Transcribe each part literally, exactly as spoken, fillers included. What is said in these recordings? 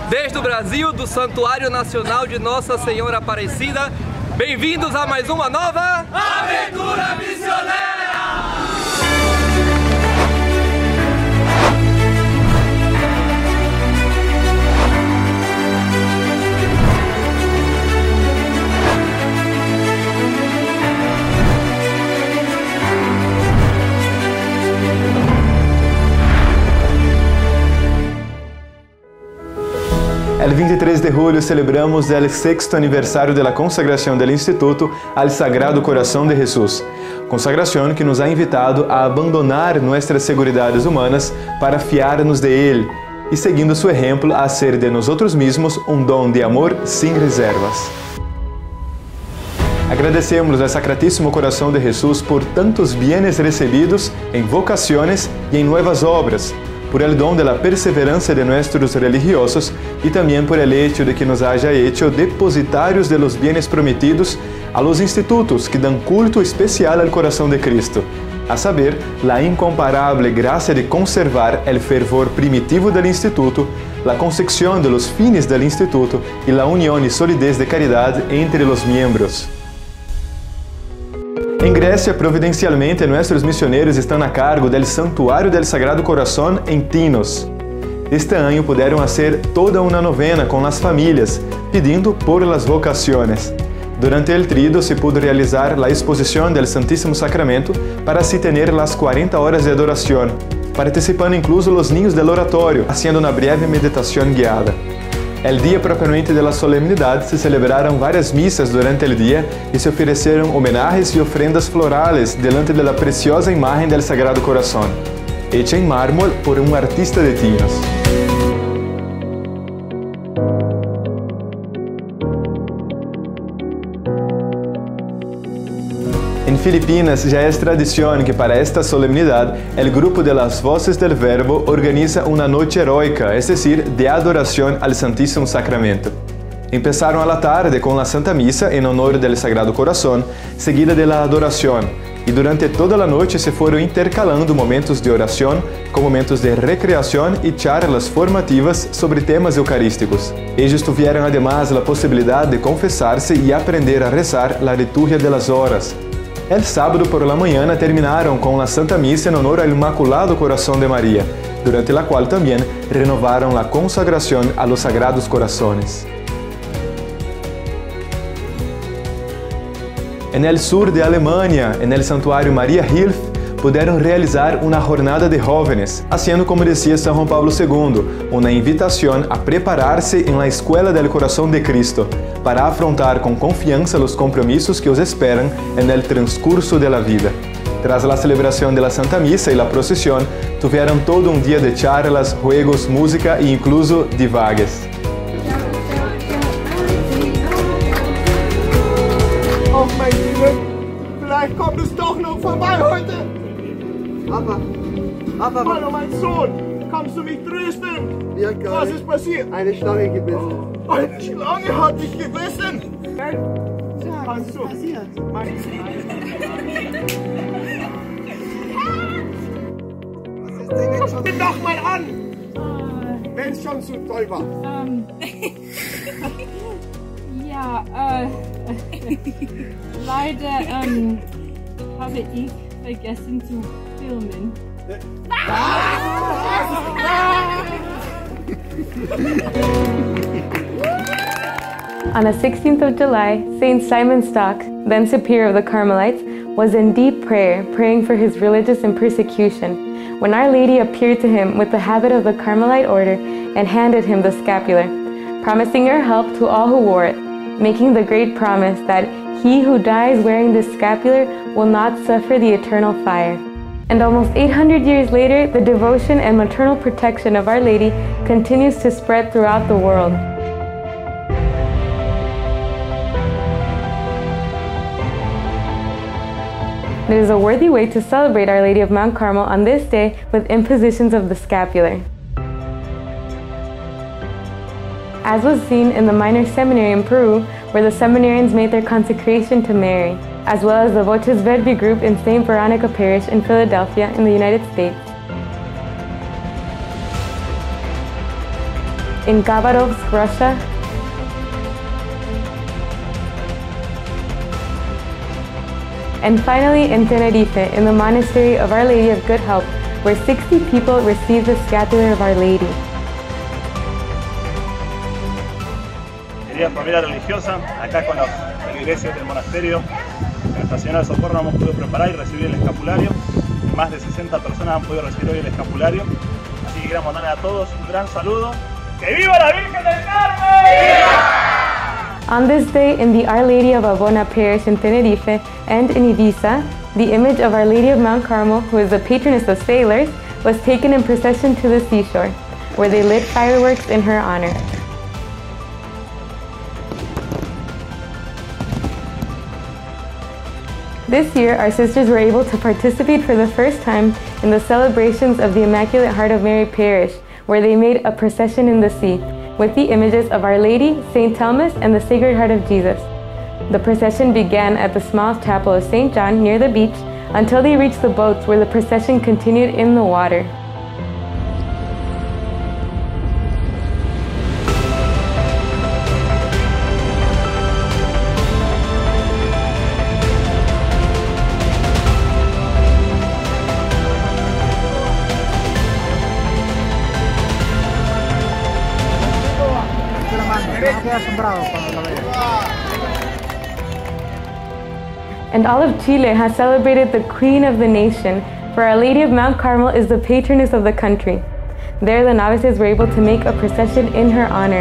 desde o Brasil, do Santuário Nacional de Nossa Senhora Aparecida. Bem-vindos a mais uma nova Aventura Missionária! El veintitrés de julio celebramos el sexto aniversario de la consagración del Instituto al Sagrado Corazón de Jesús, consagración que nos ha invitado a abandonar nuestras seguridades humanas para fiarnos de Él y, seguindo su ejemplo, a hacer de nosotros mismos un don de amor sin reservas. Agradecemos al Sacratísimo Corazón de Jesús por tantos bienes recibidos en vocaciones y en nuevas obras, por el don de la perseverancia de nuestros religiosos y también por el hecho de que nos haya hecho depositarios de los bienes prometidos a los institutos que dan culto especial al corazón de Cristo, a saber, la incomparable gracia de conservar el fervor primitivo del instituto, la concepción de los fines del instituto y la unión y solidez de caridad entre los miembros. Em Grécia, providencialmente, nossos missioneiros estão a cargo do Santuário del Sagrado Corazón em Tinos. Este ano puderam fazer toda uma novena com as famílias, pedindo por las vocaciones. Durante el trido se pudo realizar a exposição del Santíssimo Sacramento para así tener las cuarenta horas de adoração, participando incluso os niños del oratorio, haciendo uma breve meditação guiada. El día propiamente de la solemnidad se celebraron varias misas durante el día y se ofrecieron homenajes y ofrendas florales delante de la preciosa imagen del Sagrado Corazón, hecha en mármol por un artista de Tinos. En Filipinas ya es tradición que para esta solemnidad el grupo de las Voces del Verbo organiza una noche heroica, es decir, de adoración al Santísimo Sacramento. Empezaron a la tarde con la Santa Misa en honor del Sagrado Corazón, seguida de la adoración, y durante toda la noche se fueron intercalando momentos de oración con momentos de recreación y charlas formativas sobre temas eucarísticos. Ellos tuvieron además la posibilidad de confesarse y aprender a rezar la liturgia de las horas. El sábado por la mañana terminaron con la Santa Misa en honor al Inmaculado Corazón de María, durante la cual también renovaron la consagración a los Sagrados Corazones. En el sur de Alemania, en el santuario Maria Hilf, puderam realizar uma jornada de jóvenes, haciendo como decía San Juan Pablo segundo, una invitación a prepararse en la Escuela del Corazón de Cristo, para afrontar con confianza los compromisos que os esperan en el transcurso de la vida. Tras la celebración de la Santa Misa y la procesión, tuvieron todo un día de charlas, juegos, música e incluso divagues. Oh mein Liebe, vielleicht kommt es doch noch vorbei heute. Papa, Papa, Hallo mein Sohn, kannst du mich trösten? mir gar Was nicht. ist passiert? Eine Schlange gebissen. Eine Schlange hat dich gebissen. Kannst du? Passiert. Mein Was ist denn jetzt schon? Nimm doch mal an, wenn es schon so toll war. Ähm, ja, äh, leider ähm, habe ich vergessen zu filmen. On the sixteenth of July, Saint Simon Stock, then superior of the Carmelites, was in deep prayer, praying for his religious and persecution, when Our Lady appeared to him with the habit of the Carmelite order and handed him the scapular, promising her help to all who wore it, making the great promise that he who dies wearing this scapular will not suffer the eternal fire. And almost eight hundred years later, the devotion and maternal protection of Our Lady continues to spread throughout the world. It is a worthy way to celebrate Our Lady of Mount Carmel on this day with impositions of the scapular. As was seen in the minor seminary in Peru, where the seminarians made their consecration to Mary, as well as the Voces Verbi group in Saint Veronica Parish in Philadelphia in the United States. in Khabarovsk, Russia, and finally in Tenerife, in the monastery of Our Lady of Good Help, where sixty people received the scapular of Our Lady. Querida familia religiosa, acá con los feligreses del monasterio, Nuestra Señora del Socorro hemos podido preparar y recibir el escapulario. Más de sesenta personas han podido recibir hoy el escapulario. Así que queremos darle a todos un gran saludo. ¡Que viva la Virgen del Carmen! ¡Viva! On this day in the Our Lady of Abona parish in Tenerife and in Ibiza, the image of Our Lady of Mount Carmel, who is the patroness of sailors, was taken in procession to the seashore, where they lit fireworks in her honor. This year, our sisters were able to participate for the first time in the celebrations of the Immaculate Heart of Mary Parish, where they made a procession in the sea, with the images of Our Lady, Saint Thomas, and the Sacred Heart of Jesus. The procession began at the small chapel of Saint John near the beach until they reached the boats, where the procession continued in the water. And all of Chile has celebrated the Queen of the Nation, for Our Lady of Mount Carmel is the patroness of the country. There the novices were able to make a procession in her honor.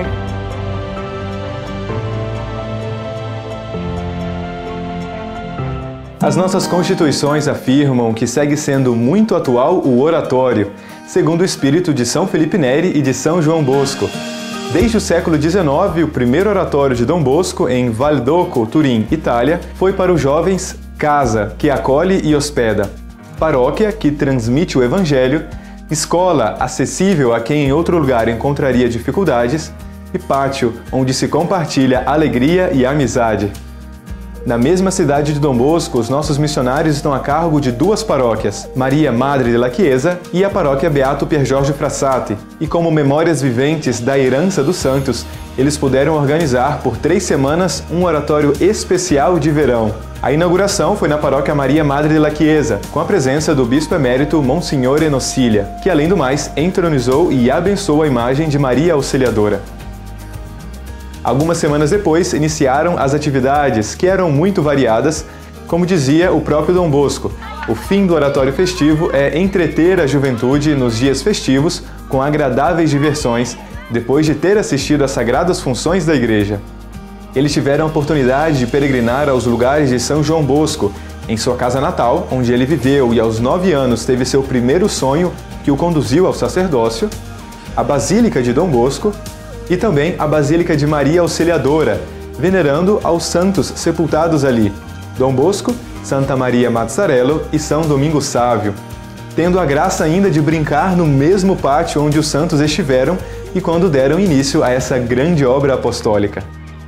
As nossas constituições afirmam que segue sendo muito atual o oratório, segundo o espírito de São Felipe Neri e de São João Bosco. Desde o século dezenove, o primeiro oratório de Dom Bosco, em Valdocco, Turim, Itália, foi para os jovens casa, que acolhe e hospeda, paróquia, que transmite o Evangelho, escola, acessível a quem em outro lugar encontraria dificuldades, e pátio, onde se compartilha alegria e amizade. Na mesma cidade de Dom Bosco, os nossos missionários estão a cargo de duas paróquias, Maria Madre della Chiesa e a paróquia Beato Pier Giorgio Frassati, e como memórias viventes da herança dos santos, eles puderam organizar por três semanas um oratório especial de verão. A inauguração foi na paróquia Maria Madre della Chiesa, com a presença do bispo emérito Monsignore Nociglia, que além do mais entronizou e abençoou a imagem de Maria Auxiliadora. Algumas semanas depois, iniciaram as atividades, que eram muito variadas, como dizia o próprio Dom Bosco. O fim do oratório festivo é entreter a juventude nos dias festivos com agradáveis diversões, depois de ter assistido às sagradas funções da igreja. Eles tiveram a oportunidade de peregrinar aos lugares de São João Bosco, em sua casa natal, onde ele viveu e aos nove anos teve seu primeiro sonho que o conduziu ao sacerdócio, a Basílica de Dom Bosco, e também a Basílica de Maria Auxiliadora, venerando aos santos sepultados ali, Dom Bosco, Santa Maria Mazzarello e São Domingo Sávio, tendo a graça ainda de brincar no mesmo pátio onde os santos estiveram e quando deram início a essa grande obra apostólica.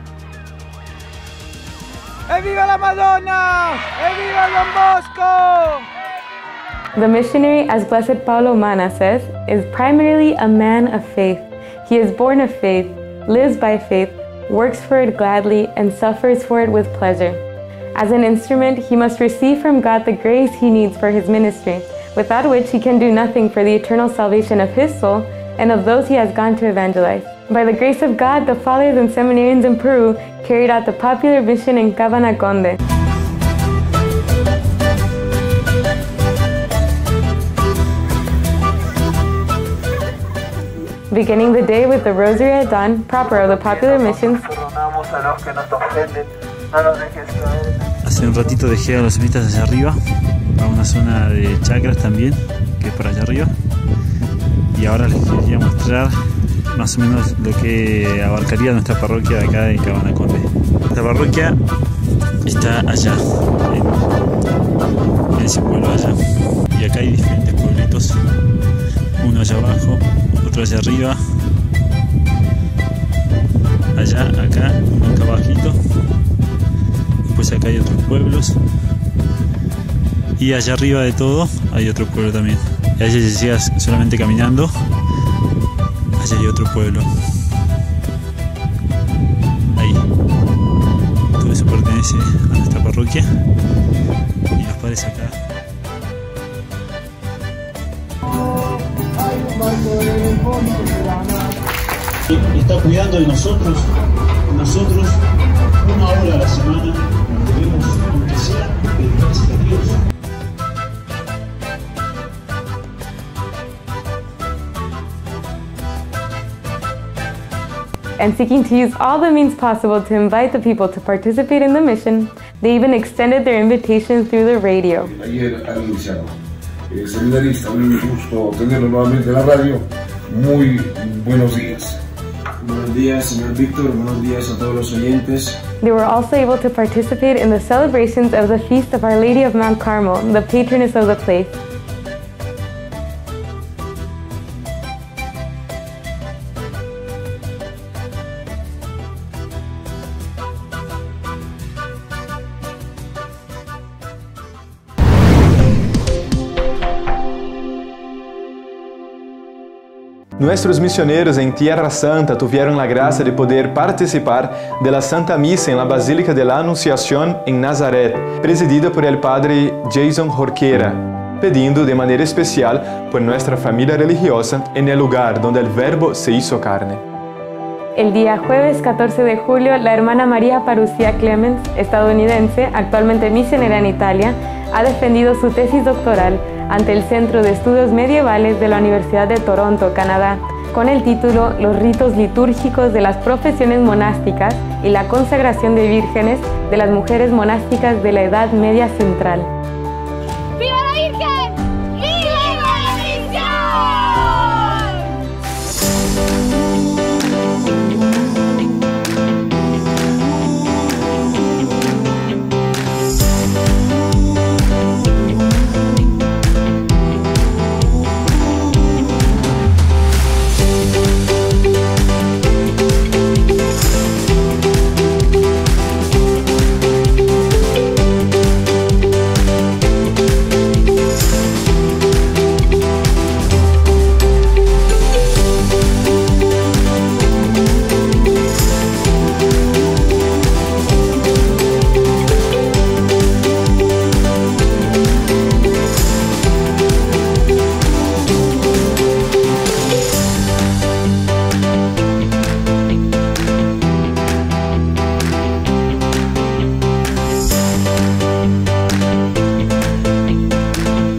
¡Viva la Madonna! ¡Viva Don Bosco! The missionary, as Blessed Paulo Mana says, is primarily a man of faith. He is born of faith, lives by faith, works for it gladly, and suffers for it with pleasure. As an instrument, he must receive from God the grace he needs for his ministry, without which he can do nothing for the eternal salvation of his soul and of those he has gone to evangelize. By the grace of God, the fathers and seminarians in Peru carried out the popular mission in Cabanaconde. Beginning the day with the Rosary at dawn, proper of the popular missions. Hace un ratito dejé a los semistas hacia arriba, a una zona de chacras también, que es por allá arriba. Y ahora les quería mostrar más o menos lo que abarcaría nuestra parroquia de acá de Cabanaconde. Esta parroquia está allá, en, en ese pueblo allá. Y acá hay diferentes pueblitos, uno allá abajo, otro allá arriba, allá, acá, uno acá abajito. Después acá hay otros pueblos. Y allá arriba de todo hay otro pueblo también. Y allá se llega solamente caminando. Allá hay otro pueblo. porque eso pertenece a nuestra parroquia. Y los padres acá. Y está cuidando de nosotros, nosotros una hora a la semana debemos, aunque sea, dedicarse a Dios. And seeking to use all the means possible to invite the people to participate in the mission, they even extended their invitation through the radio. Ayer anunciaron, el seminarista, un gusto tenerlo nuevamente en la radio. Muy buenos días. Buenos días, señor Víctor. Buenos días a todos los oyentes. They were also able to participate in the celebrations of the Feast of Our Lady of Mount Carmel, the patroness of the place. Nuestros misioneros en Tierra Santa tuvieron la gracia de poder participar de la Santa Misa en la Basílica de la Anunciación en Nazaret, presidida por el Padre Jason Jorquera, pedindo de manera especial por nuestra familia religiosa en el lugar donde el Verbo se hizo carne. El día jueves catorce de julio, la hermana María Parusia Clemens, estadounidense, actualmente misionera en Italia, ha defendido su tesis doctoral ante el Centro de Estudios Medievales de la Universidad de Toronto, Canadá, con el título Los ritos litúrgicos de las profesiones monásticas y la consagración de vírgenes de las mujeres monásticas de la Edad Media Central.